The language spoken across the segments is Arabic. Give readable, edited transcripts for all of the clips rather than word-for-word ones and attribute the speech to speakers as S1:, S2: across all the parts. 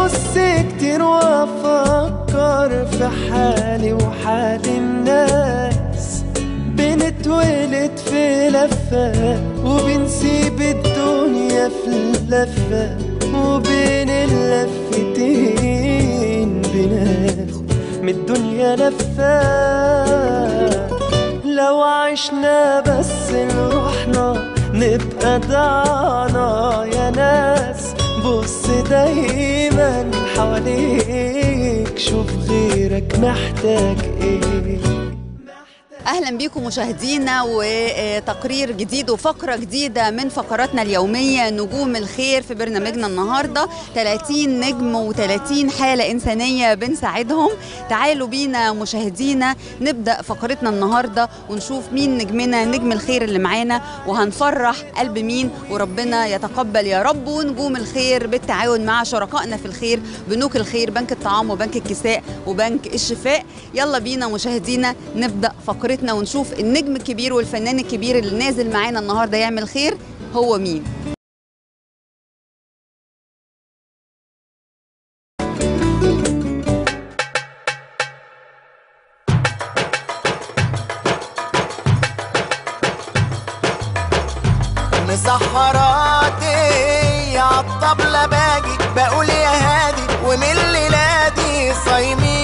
S1: ببص كتير وافكر في حالي وحال الناس، بنتولد في لفة وبنسيب الدنيا في لفة، وبين اللفتين بناخد من الدنيا لفة. لو عشنا بس لروحنا نبقى ضعنا يا ناس، بص دايما حواليك شوف غيرك محتاج ايه.
S2: اهلا بيكم مشاهدينا وتقرير جديد وفقره جديده من فقراتنا اليوميه نجوم الخير في برنامجنا النهارده. 30 نجم و30 حاله انسانيه بنساعدهم. تعالوا بينا مشاهدينا نبدا فقرتنا النهارده ونشوف مين نجمنا نجم الخير اللي معانا، وهنفرح قلب مين وربنا يتقبل يا رب. ونجوم الخير بالتعاون مع شركائنا في الخير بنوك الخير، بنك الطعام وبنك الكساء وبنك الشفاء. يلا بينا مشاهدينا نبدا فقرتنا ونشوف النجم الكبير والفنان الكبير اللي نازل معانا النهارده يعمل خير هو مين.
S1: مسحراتي عالطبلة باجي بقول يا هادي، ومن ليلادي صايمين.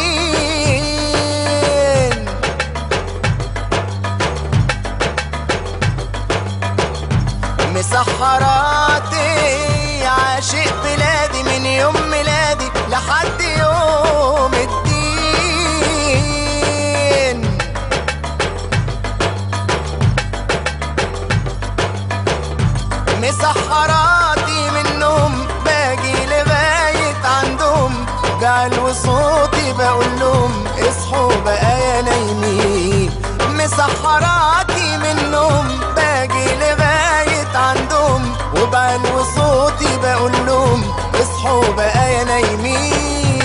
S1: مسحراتي عاشق بلادي من يوم ميلادي لحد يوم الدين. مسحراتي منهم باجي لغاية عندهم، بعلو صوتي بقول لهم اصحوا بقى يا نايمين. مسحراتي منهم باجي لغاية عندهم، وبعلو صوتي بقول لهم اصحوا بقى يا نايمين.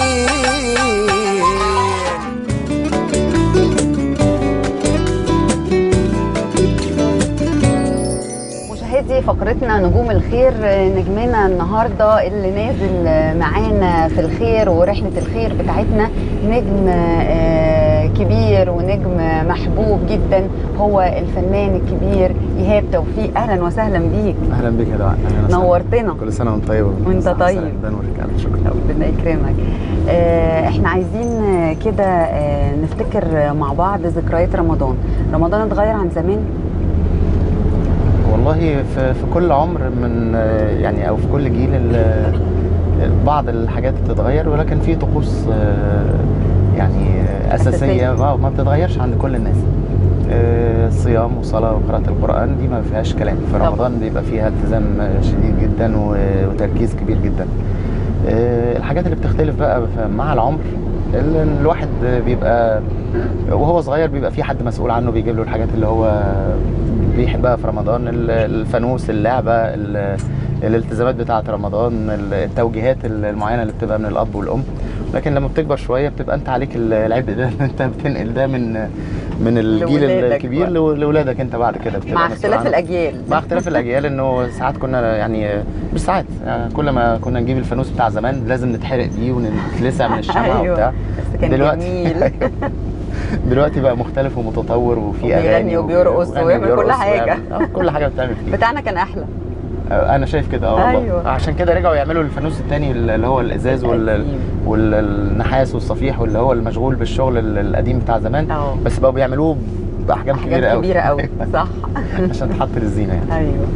S2: مشاهدي فقرتنا نجوم الخير، نجمنا النهارده اللي نازل معانا في الخير ورحله الخير بتاعتنا نجم كبير ونجم محبوب جدا، هو الفنان الكبير إيهاب توفيق. اهلا وسهلا بيك.
S3: اهلا بيك يا دعاء،
S2: نورتنا.
S3: كل سنه وانت طيب.
S2: وانت طيب.
S3: شكرا.
S2: ربنا يكرمك. احنا عايزين كده نفتكر مع بعض ذكريات رمضان. رمضان اتغير عن زمان؟
S3: والله في كل عمر من يعني او في كل جيل بعض الحاجات بتتغير، ولكن في طقوس يعني اساسيه ما بتتغيرش عند كل الناس. الصيام والصلاه وقراءه القران دي ما فيهاش كلام. في رمضان بيبقى فيها التزام شديد جدا وتركيز كبير جدا. الحاجات اللي بتختلف بقى مع العمر، الواحد بيبقى وهو صغير بيبقى في حد مسؤول عنه بيجيب له الحاجات اللي هو بيحبها في رمضان، الفانوس، اللعبه، الالتزامات بتاعه رمضان، التوجيهات المعينه اللي بتبقى من الاب والام. لكن لما بتكبر شويه بتبقى انت عليك العبء ده، انت بتنقل ده من الجيل الكبير لاولادك انت بعد كده.
S2: مع اختلاف الاجيال.
S3: مع اختلاف الاجيال، انه ساعات كنا يعني مش ساعات، يعني كل ما كنا نجيب الفانوس بتاع زمان لازم نتحرق بيه ونتلسع من الشمعه وبتاع.
S2: بس كان جميل.
S3: دلوقتي بقى مختلف ومتطور، وفي اغاني
S2: وبيرقص ويعمل كل حاجه.
S3: كل حاجه بتعمل فيه.
S2: بتاعنا كان احلى.
S3: انا شايف كده. والله.
S2: أيوة.
S3: عشان كده رجعوا يعملوا الفانوس الثاني اللي هو الازاز والنحاس والصفيح، واللي هو المشغول بالشغل القديم بتاع زمان. بس بقوا بيعملوه باحجام كبيره قوي.
S2: صح.
S3: عشان تحط للزينه يعني.
S2: ايوه.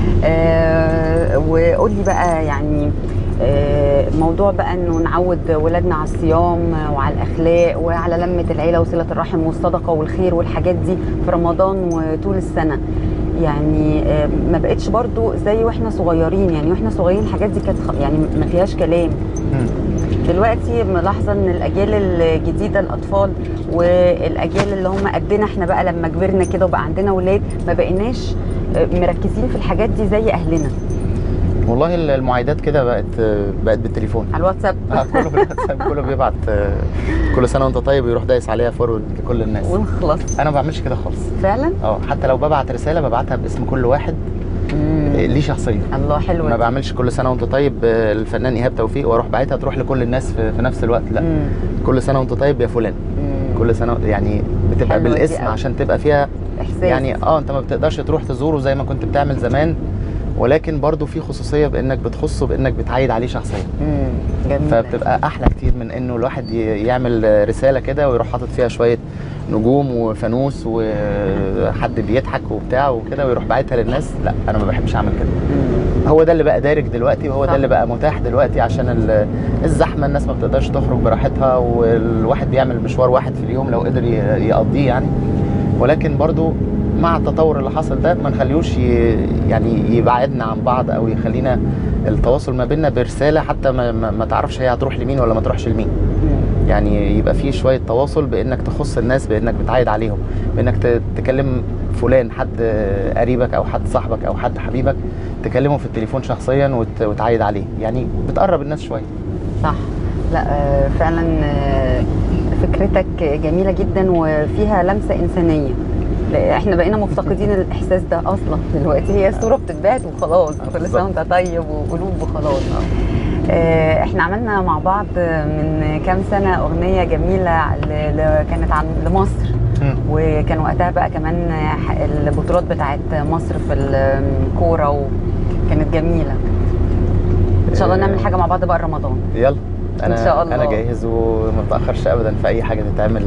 S2: وقول لي بقى يعني موضوع بقى انه نعود ولادنا على الصيام وعلى الاخلاق وعلى لمه العيله وصله الرحم والصدقه والخير والحاجات دي في رمضان وطول السنه. يعني ما بقتش برضو زي واحنا صغيرين. يعني واحنا صغيرين الحاجات دي كانت يعني ما فيهاش كلام. دلوقتي ملاحظه ان الاجيال الجديده، الاطفال والاجيال اللي هم قدنا احنا بقى لما كبرنا كده وبقى عندنا اولاد، ما بقيناش مركزين في الحاجات دي زي اهلنا.
S3: والله المعايدات كده بقت بالتليفون
S2: على الواتساب.
S3: كله بالواتساب، كله بيبعت كل سنه وانت طيب ويروح دايس عليها فورورد لكل الناس
S2: ونخلص.
S3: انا ما بعملش كده خالص
S2: فعلا.
S3: حتى لو ببعت رساله ببعتها باسم كل واحد، ليه شخصيه.
S2: الله، حلو.
S3: ما بعملش كل سنه وانت طيب الفنان ايهاب توفيق واروح باعتها تروح لكل الناس في نفس الوقت، لا. كل سنه وانت طيب يا فلان. كل سنه يعني بتبقى بالاسم عشان تبقى فيها
S2: إحساس.
S3: يعني انت ما بتقدرش تروح تزوره زي ما كنت بتعمل زمان، ولكن برضو في خصوصيه بانك بتخصه بانك بتعيد عليه شخصيا.
S2: جميل.
S3: فبتبقى احلى كتير من انه الواحد يعمل رساله كده ويروح حاطط فيها شويه نجوم وفانوس وحد بيضحك وبتاع وكده ويروح باعتها للناس. لا، انا ما بحبش اعمل كده. هو ده اللي بقى دارج دلوقتي، وهو ده اللي بقى متاح دلوقتي عشان الزحمه، الناس ما بتقدرش تخرج براحتها، والواحد بيعمل مشوار واحد في اليوم لو قدر يقضيه يعني. ولكن برضو مع التطور اللي حصل ده ما نخليوش يعني يبعدنا عن بعض او يخلينا التواصل ما بيننا برساله حتى ما تعرفش هي هتروح لمين ولا ما تروحش لمين. يعني يبقى في شويه تواصل بانك تخص الناس، بانك بتعايد عليهم، بانك تكلم فلان، حد قريبك او حد صاحبك او حد حبيبك، تكلمه في التليفون شخصيا وتعايد عليه، يعني بتقرب الناس شويه.
S2: صح. لا فعلا فكرتك جميله جدا وفيها لمسه انسانيه. احنا بقينا مفتقدين الاحساس ده اصلا دلوقتي. هي الصوره بتتبعت وخلاص، كل سنه وانت طيب وقلوب وخلاص. احنا عملنا مع بعض من كام سنه اغنيه جميله كانت لمصر، وكان وقتها بقى كمان البطولات بتاعت مصر في الكوره وكانت جميله. ان شاء الله نعمل حاجه مع بعض بقى رمضان.
S3: يلا،
S2: ان شاء الله.
S3: انا جاهز وما بتاخرش ابدا في اي حاجه تتعمل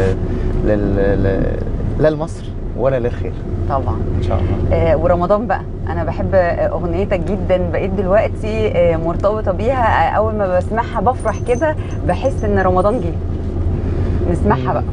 S3: لا لمصر ولا للخير.
S2: طبعا
S3: ان شاء الله.
S2: ورمضان بقى انا بحب اغنيتك جدا، بقيت دلوقتي مرتبطه بيها. اول ما بسمعها بفرح كده، بحس ان رمضان جه. نسمعها بقى.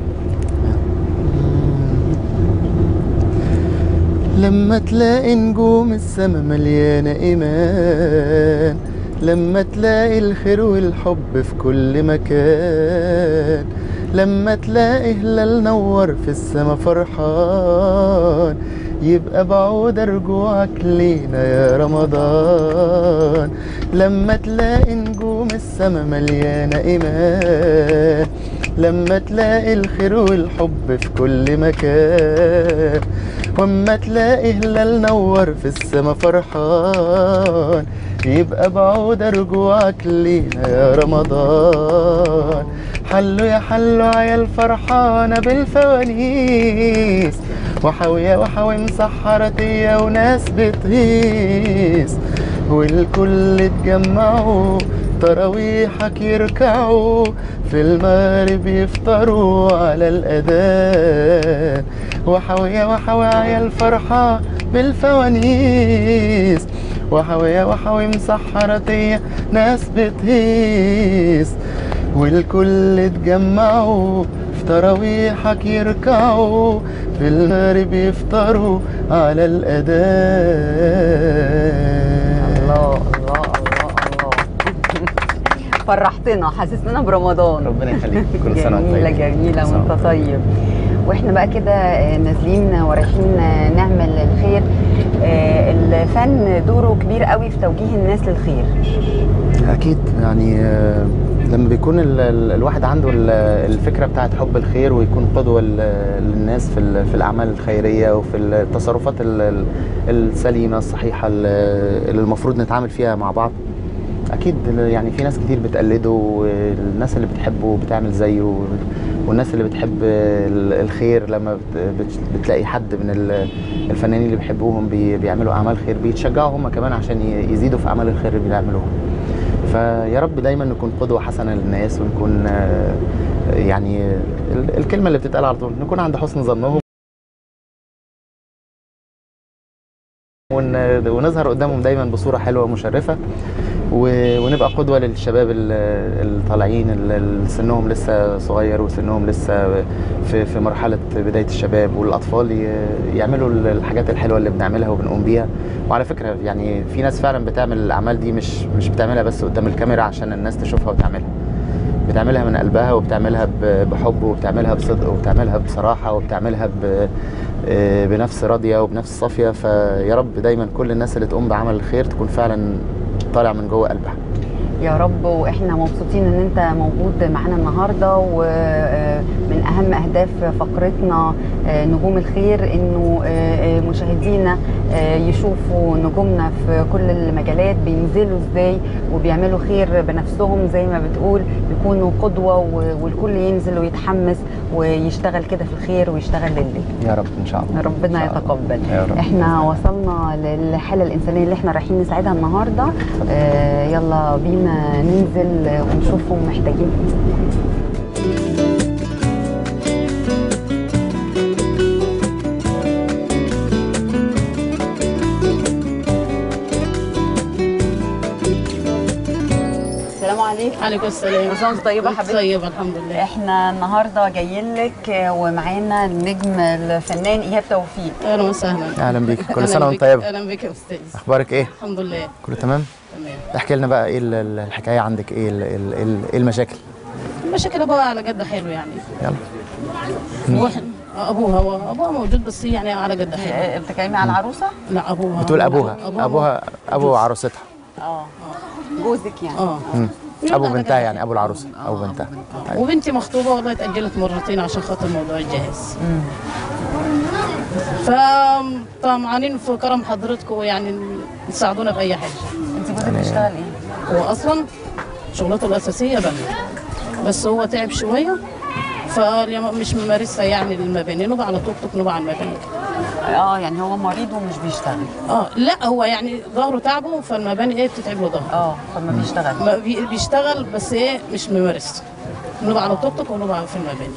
S3: لما تلاقي نجوم السما مليانه ايمان، لما تلاقي الخير والحب في كل مكان، لما تلاقي هلال نور في السما فرحان، يبقى بعود رجوعك لينا يا رمضان. لما تلاقي نجوم السما مليانه ايمان، لما تلاقي الخير والحب في كل مكان، واما تلاقي هلال نور في السما فرحان، يبقى بعود رجوعك لينا يا رمضان. حلو يا حلو عيال فرحانه بالفوانيس، وحاويه وحاوي مسحرتيه وناس بتهيس، والكل اتجمعوا تراويحك يركعوا، في المغرب يفطروا على الأذان. وحاوية وحاوي عيال فرحة بالفوانيس، وحاوية وحاوي مسحرتية ناس بتهيس، والكل اتجمعوا في تراويحك يركعوا، في المغرب يفطروا على الأذان.
S2: الله الله الله الله. فرحتنا، حسسنا برمضان.
S3: ربنا يخليك. كل سنه وانت طيب.
S2: جميله وانت طيب. واحنا بقى كده نازلين ورايحين نعمل الخير. الفن دوره كبير قوي في توجيه الناس للخير.
S3: اكيد، يعني لما بيكون الواحد عنده الفكره بتاعت حب الخير ويكون قدوه للناس في الاعمال الخيريه وفي التصرفات السليمه الصحيحه اللي المفروض نتعامل فيها مع بعض، اكيد يعني في ناس كتير بتقلده، والناس اللي بتحبه بتعمل زيه، والناس اللي بتحب الخير لما بتلاقي حد من الفنانين اللي بيحبوهم بيعملوا اعمال خير بيتشجعوا هم كمان عشان يزيدوا في اعمال الخير اللي بيعملوها. فيا رب دايما نكون قدوه حسنه للناس، ونكون يعني الكلمه اللي بتتقال على طول نكون عند حسن ظنهم، ونظهر قدامهم دايما بصوره حلوه ومشرفه، ونبقى قدوه للشباب اللي طالعين اللي سنهم لسه صغير وسنهم لسه في مرحله بدايه الشباب، والاطفال يعملوا الحاجات الحلوه اللي بنعملها وبنقوم بيها. وعلى فكره يعني في ناس فعلا بتعمل الاعمال دي مش بتعملها بس قدام الكاميرا عشان الناس تشوفها وتعملها، بتعملها من قلبها، وبتعملها بحب، وبتعملها بصدق، وبتعملها بصراحه، وبتعملها بنفس راضيه وبنفس صافيه. فيا رب دايما كل الناس اللي تقوم بعمل الخير تكون فعلا طالع من جوه قلبها.
S2: يا رب. واحنا مبسوطين ان انت موجود معانا النهارده، ومن اهم اهداف فقرتنا نجوم الخير انه مشاهدينا يشوفوا نجومنا في كل المجالات بينزلوا ازاي وبيعملوا خير بنفسهم زي ما بتقول، يكونوا قدوه والكل ينزل ويتحمس ويشتغل كده في الخير ويشتغل لله.
S3: يا رب ان شاء الله.
S2: ربنا يتقبل.
S3: يا رب.
S2: احنا وصلنا للحاله الانسانيه اللي احنا رايحين نساعدها النهارده. يلا بينا ننزل ونشوفهم محتاجين ايه.
S4: عليكم السلام.
S2: وانت طيبه حبيبتي؟
S4: طيبه الحمد لله.
S2: احنا النهارده جايين لك ومعانا النجم الفنان ايهاب توفيق.
S4: اهلا وسهلا.
S3: اهلا بيك، كل سنه وانت طيبه.
S4: اهلا بك يا استاذ.
S3: اخبارك ايه؟
S4: الحمد لله
S3: كله تمام؟
S4: تمام.
S3: احكي لنا بقى ايه الحكايه عندك، ايه المشاكل؟
S4: المشاكل ابوها على قد حلو يعني.
S3: يلا.
S4: ابوها موجود بس يعني على قد حلو.
S2: بتتكلمي على العروسه؟
S4: لا ابوها.
S3: بتقول ابوها ابو عروستها.
S2: جوزك يعني.
S3: ابو بنتها يعني، ابو العروسه ابو بنتها.
S4: وبنتي مخطوبه والله اتاجلت مرتين عشان خاطر موضوع الجهاز. فطمعانين في كرم حضرتكم يعني تساعدونا باي حاجه.
S2: انت جوزك بتشتغل ايه؟
S4: هو اصلا شغلته الاساسيه بس هو تعب شويه فمش ممارسها يعني للمباني، نبقى على توك توك نبقى على المباني.
S2: يعني هو مريض ومش بيشتغل.
S4: لا هو يعني ظهره تعبه فالمباني ايه بتتعب له ظهره.
S2: فما بيشتغل.
S4: ما بيشتغل بس ايه مش ممارس، نبقى على توك توك ونبقى في المباني.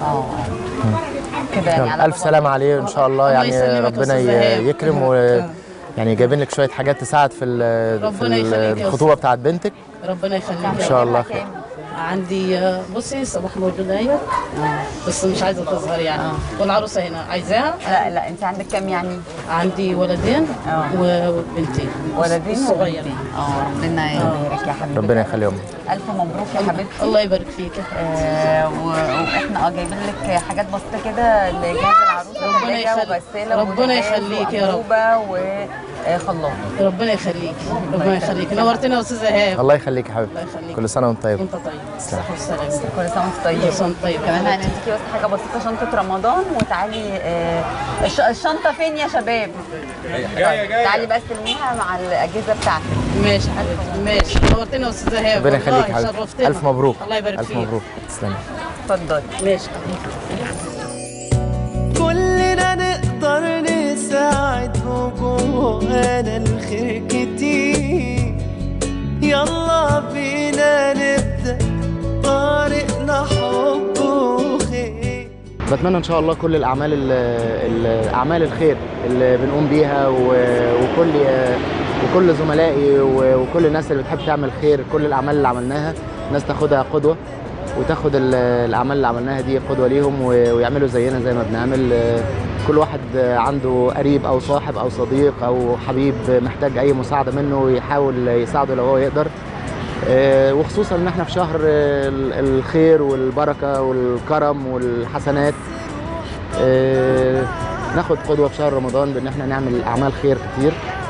S2: كده يعني على
S3: الف سلامه عليه ان شاء الله. يعني ربنا يكرم يعني جايبين لك شويه حاجات تساعد في الخطوبه بتاعت بنتك.
S4: ربنا يخليك
S3: ان شاء الله خير.
S4: عندي بصي صباح موجوده اهي بس مش عايزه تظهر يعني. والعروسه هنا عايزاها؟
S2: لا انت عندك كام يعني؟
S4: عندي ولدين وبنتين.
S2: ولدين
S4: صغيرين.
S2: ربنا يبارك يا حبيبتي.
S3: ربنا يخليهم.
S2: الف مبروك يا حبيبتي.
S4: الله يبارك فيك.
S2: واحنا جايبين لك حاجات بسيطه كده لجهاز العروسه.
S4: ربنا يخليك. ربنا يخليك يا رب.
S2: وخلاط.
S4: ربنا يخليك. ربنا يخليك. نورتنا يا استاذه ايهاب.
S3: الله يخليك يا حبيبتي. كل سنه وانت طيب.
S4: وانت طيب. صحه والسلامه.
S2: كل سنه وانت طيب.
S4: كل سنه وانت طيب.
S2: كمان هنديكي بس حاجه بسيطه، شنطه رمضان. وتعالي الشنطه فين يا شباب؟ جايه. تعالي بس استلميها مع الاجهزه بتاعتك.
S4: ماشي حبيبتي ماشي. نورتنا يا استاذه ايهاب.
S3: ربنا يخليك يا حبيبتي. الف مبروك.
S4: الله يبارك فيك.
S3: الف مبروك. تسلمي.
S2: اتفضلي.
S4: ماشي.
S1: كلنا نقدر نساعد وجوانا الخير كتير. يلا بينا نبدأ طريقنا حب وخير.
S3: بتمنى ان شاء الله كل الاعمال الخير اللي بنقوم بيها وكل زملائي وكل الناس اللي بتحب تعمل خير، كل الاعمال اللي عملناها الناس تاخدها قدوه وتاخد الاعمال اللي عملناها دي قدوه ليهم ويعملوا زينا زي ما بنعمل. كل واحد عنده قريب او صاحب او صديق او حبيب محتاج اي مساعده منه يحاول يساعده لو هو يقدر. وخصوصا ان احنا في شهر الخير والبركه والكرم والحسنات. ناخد قدوه في شهر رمضان بان احنا نعمل اعمال خير كتير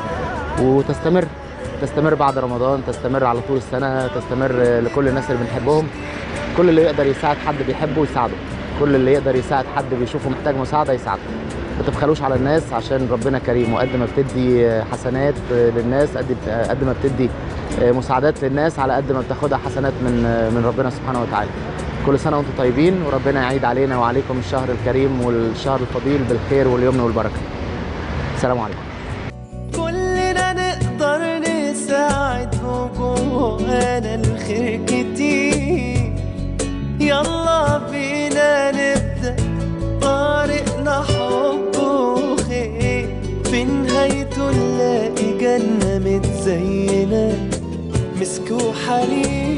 S3: وتستمر بعد رمضان، تستمر على طول السنه، تستمر لكل الناس اللي بنحبهم. كل اللي يقدر يساعد حد بيحبه يساعده، كل اللي يقدر يساعد حد بيشوفه محتاج مساعده يساعده. ما تبخلوش على الناس عشان ربنا كريم، وقد ما بتدي حسنات للناس قد ما بتدي مساعدات للناس على قد ما بتاخدها حسنات من ربنا سبحانه وتعالى. كل سنه وانتم طيبين وربنا يعيد علينا وعليكم الشهر الكريم والشهر الفضيل بالخير واليمن والبركه. السلام عليكم.
S1: كلنا نقدر نساعد وجوانا الخير كتير. يلا بينا نبدأ طريقنا حب وخير. في نهايته نلاقي جنة متزينة مسك وحرير.